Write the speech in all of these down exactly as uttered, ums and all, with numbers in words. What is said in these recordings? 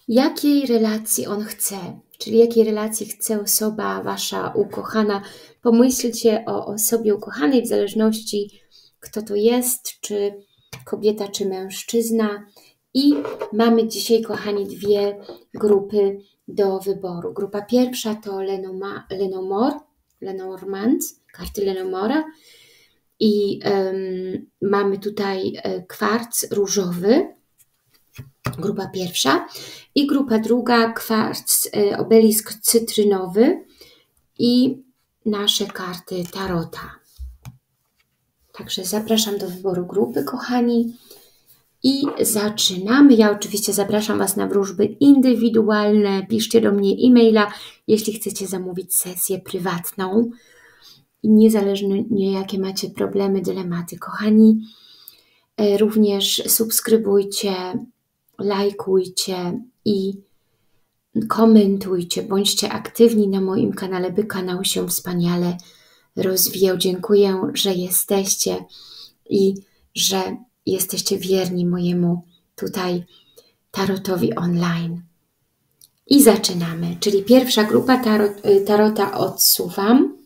Jakiej relacji on chce? Czyli jakiej relacji chce osoba wasza ukochana? Pomyślcie o osobie ukochanej w zależności kto to jest, czy kobieta, czy mężczyzna. I mamy dzisiaj, kochani, dwie grupy do wyboru. Grupa pierwsza to Lenoma, Lenormand, Lenormand, karty Lenormanda. I um, mamy tutaj kwarc różowy, grupa pierwsza. I grupa druga, kwarc, obelisk cytrynowy i nasze karty tarota. Także zapraszam do wyboru grupy, kochani. I zaczynamy. Ja oczywiście zapraszam Was na wróżby indywidualne. Piszcie do mnie e-maila, jeśli chcecie zamówić sesję prywatną. I niezależnie jakie macie problemy, dylematy, kochani. Również subskrybujcie, lajkujcie i komentujcie. Bądźcie aktywni na moim kanale, by kanał się wspaniale rozwijał. Dziękuję, że jesteście i że jesteście wierni mojemu tutaj tarotowi online. I zaczynamy. Czyli pierwsza grupa tarot, tarota odsuwam.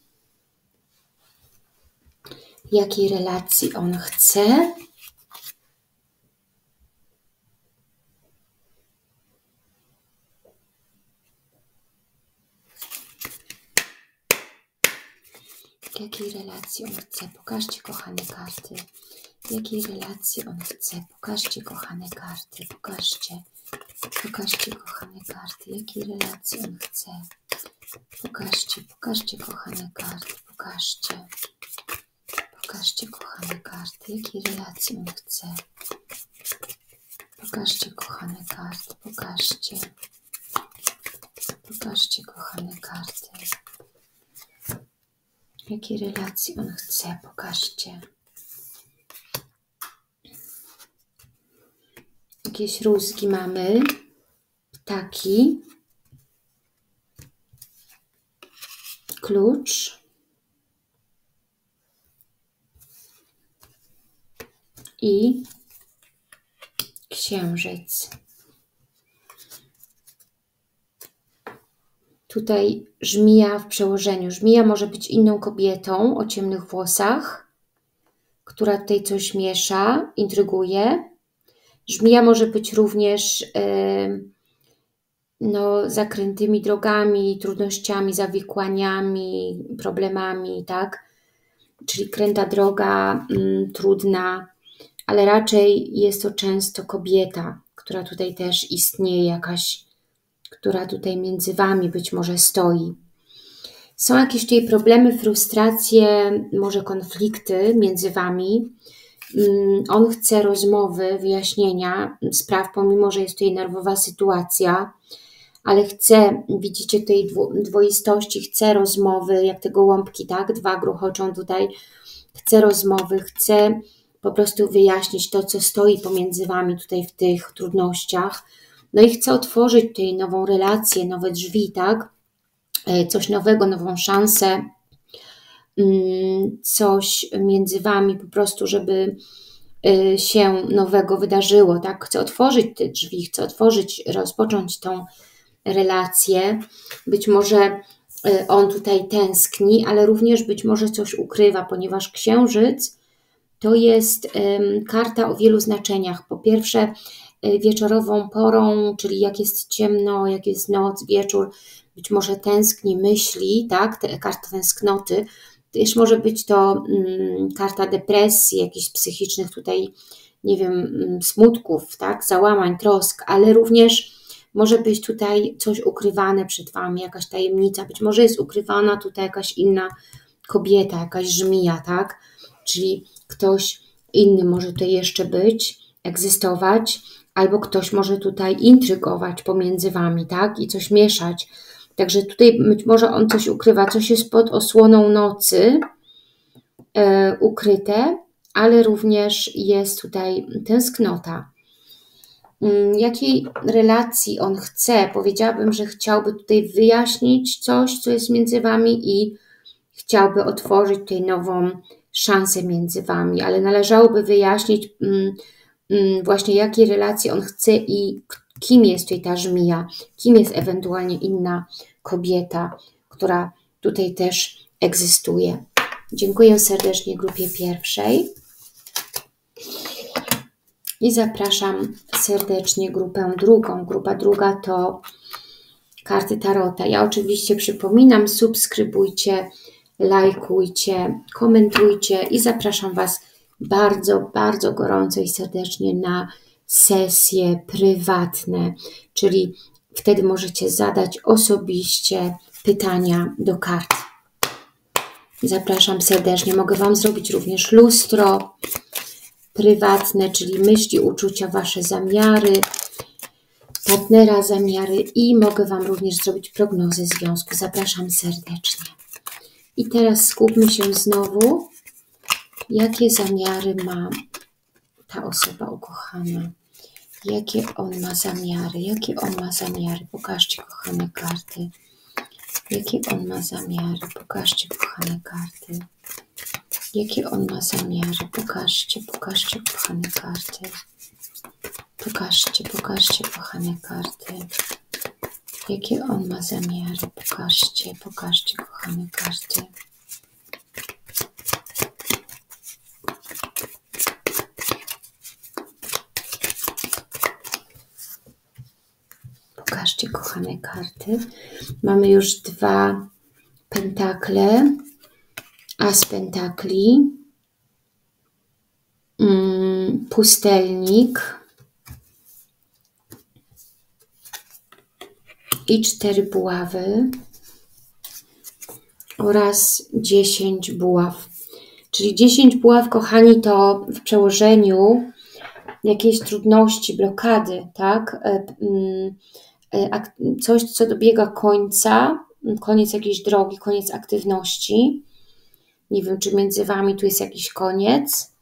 Jakiej relacji on chce? Jakiej relacji on chce? Pokażcie, kochane karty. Jakiej relacji on chce? Pokażcie, kochane karty. Pokażcie. Pokażcie, kochane karty. Jakiej relacji on chce? Pokażcie, pokażcie, kochane karty. Pokażcie. Pokażcie, kochane karty. Jakiej relacji on chce? Pokażcie, kochane karty. Pokażcie. Pokażcie, kochane karty. Jakiej relacji on chce? Pokażcie. Jakieś rózgi mamy. Ptaki. Klucz. I księżyc. Tutaj żmija w przełożeniu. Żmija może być inną kobietą o ciemnych włosach, która tutaj coś miesza, intryguje. Żmija może być również yy, no, zakrętymi drogami, trudnościami, zawikłaniami, problemami, tak? Czyli kręta droga, yy, trudna, ale raczej jest to często kobieta, która tutaj też istnieje, jakaś, która tutaj między Wami być może stoi. Są jakieś tutaj problemy, frustracje, może konflikty między Wami. On chce rozmowy, wyjaśnienia spraw, pomimo że jest tutaj nerwowa sytuacja, ale chce, widzicie tej dwoistości, chce rozmowy, jak te gołąbki, tak? Dwa gruchoczą tutaj. Chce rozmowy, chce po prostu wyjaśnić to, co stoi pomiędzy Wami tutaj w tych trudnościach. No i chce otworzyć tutaj nową relację, nowe drzwi, tak? Coś nowego, nową szansę, coś między Wami po prostu, żeby się nowego wydarzyło, tak? Chce otworzyć te drzwi, chce otworzyć, rozpocząć tą relację. Być może on tutaj tęskni, ale również być może coś ukrywa, ponieważ księżyc to jest um, karta o wielu znaczeniach. Po pierwsze wieczorową porą, czyli jak jest ciemno, jak jest noc, wieczór, być może tęskni, myśli, tak? Te, karta tęsknoty. Też może być to um, karta depresji, jakichś psychicznych tutaj, nie wiem, um, smutków, tak? Załamań, trosk, ale również może być tutaj coś ukrywane przed Wami, jakaś tajemnica, być może jest ukrywana tutaj jakaś inna kobieta, jakaś żmija, tak? Czyli ktoś inny może tutaj jeszcze być, egzystować, albo ktoś może tutaj intrygować pomiędzy Wami, tak? I coś mieszać. Także tutaj być może on coś ukrywa, coś jest pod osłoną nocy e, ukryte, ale również jest tutaj tęsknota. Jakiej relacji on chce? Powiedziałabym, że chciałby tutaj wyjaśnić coś, co jest między Wami i chciałby otworzyć tutaj nową szansę między Wami, ale należałoby wyjaśnić właśnie jakiej relacji on chce i kim jest tutaj ta żmija, kim jest ewentualnie inna kobieta, która tutaj też egzystuje. Dziękuję serdecznie grupie pierwszej i zapraszam serdecznie grupę drugą. Grupa druga to karty Tarota. Ja oczywiście przypominam, subskrybujcie, lajkujcie, komentujcie i zapraszam Was bardzo, bardzo gorąco i serdecznie na sesje prywatne, czyli wtedy możecie zadać osobiście pytania do kart. Zapraszam serdecznie. Mogę Wam zrobić również lustro prywatne, czyli myśli, uczucia, Wasze zamiary, partnera zamiary i mogę Wam również zrobić prognozę związku. Zapraszam serdecznie. I teraz skupmy się znowu, jakie zamiary ma ta osoba ukochana. Jakie on ma zamiary? Jakie on ma zamiary? Pokażcie, kochane karty. Jakie on ma zamiary? Pokażcie, kochane karty. Jakie on ma zamiary? Pokażcie, pokażcie, kochane karty. Pokażcie, pokażcie, kochane karty. Jakie on ma zamiary? Pokażcie, pokażcie, kochane karty. Pokażcie, kochane karty. Mamy już dwa pentakle, as pentakli, mm, pustelnik i cztery buławy oraz dziesięć buław. Czyli dziesięć buław, kochani, to w przełożeniu jakieś trudności, blokady, tak? Coś, co dobiega końca, koniec jakiejś drogi, koniec aktywności. Nie wiem, czy między Wami tu jest jakiś koniec.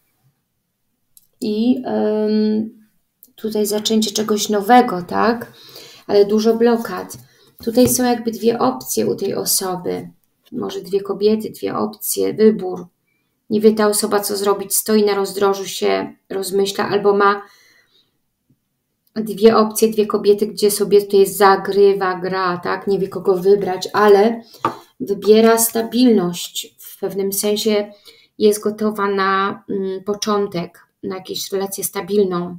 I ym, tutaj zaczęcie czegoś nowego, tak? Ale dużo blokad. Tutaj są jakby dwie opcje u tej osoby. Może dwie kobiety, dwie opcje, wybór. Nie wie ta osoba, co zrobić, stoi na rozdrożu, się rozmyśla, albo ma dwie opcje, dwie kobiety, gdzie sobie tutaj zagrywa, gra, tak? Nie wie, kogo wybrać, ale wybiera stabilność. W pewnym sensie jest gotowa na mm, początek, na jakąś relację stabilną.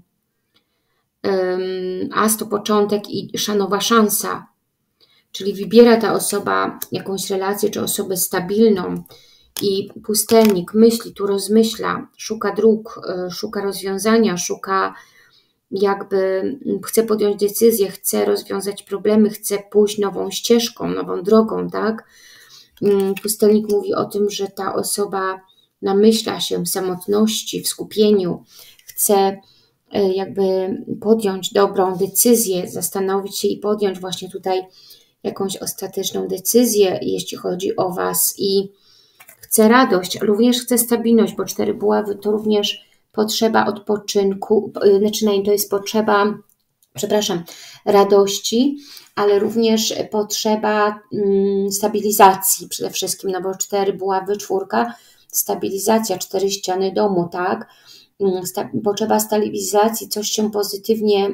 Um, As to początek i szanowa szansa. Czyli wybiera ta osoba jakąś relację, czy osobę stabilną. I pustelnik myśli, tu rozmyśla, szuka dróg, szuka rozwiązania, szuka jakby, chce podjąć decyzję, chce rozwiązać problemy, chce pójść nową ścieżką, nową drogą, tak? Pustelnik mówi o tym, że ta osoba namyśla się w samotności, w skupieniu, chce jakby podjąć dobrą decyzję, zastanowić się i podjąć właśnie tutaj jakąś ostateczną decyzję, jeśli chodzi o Was, i chce radość, również chce stabilność, bo cztery buławy to również potrzeba odpoczynku, znaczy to jest potrzeba, przepraszam, radości, ale również potrzeba mm, stabilizacji przede wszystkim, no bo cztery buławy, czwórka, stabilizacja, cztery ściany domu, tak? Sta potrzeba stabilizacji, coś się pozytywnie,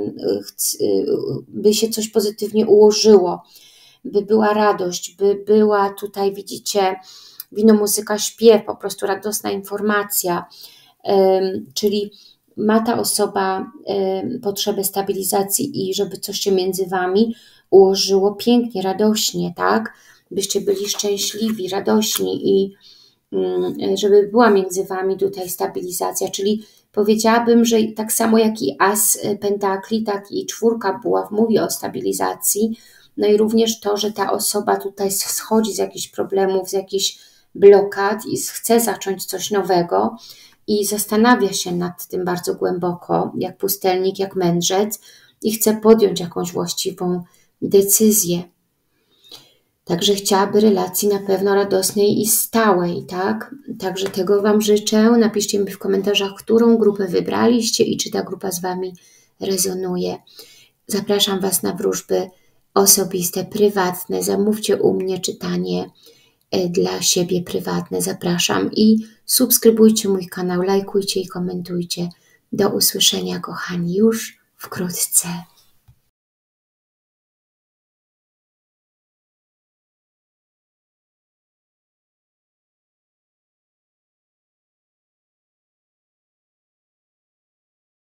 by się coś pozytywnie ułożyło, by była radość, by była tutaj, widzicie, wino, muzyka, śpiew, po prostu radosna informacja, um, czyli ma ta osoba um, potrzebę stabilizacji i żeby coś się między Wami ułożyło pięknie, radośnie, tak? Byście byli szczęśliwi, radośni i um, żeby była między Wami tutaj stabilizacja, czyli powiedziałabym, że tak samo jak i as pentakli, tak i czwórka buław mówi o stabilizacji, no i również to, że ta osoba tutaj schodzi z jakichś problemów, z jakichś blokad i chce zacząć coś nowego i zastanawia się nad tym bardzo głęboko, jak pustelnik, jak mędrzec, i chce podjąć jakąś właściwą decyzję. Także chciałaby relacji na pewno radosnej i stałej, tak? Także tego Wam życzę. Napiszcie mi w komentarzach, którą grupę wybraliście i czy ta grupa z Wami rezonuje. Zapraszam Was na wróżby osobiste, prywatne. Zamówcie u mnie czytanie dla siebie prywatne. Zapraszam i subskrybujcie mój kanał, lajkujcie i komentujcie. Do usłyszenia, kochani, już wkrótce.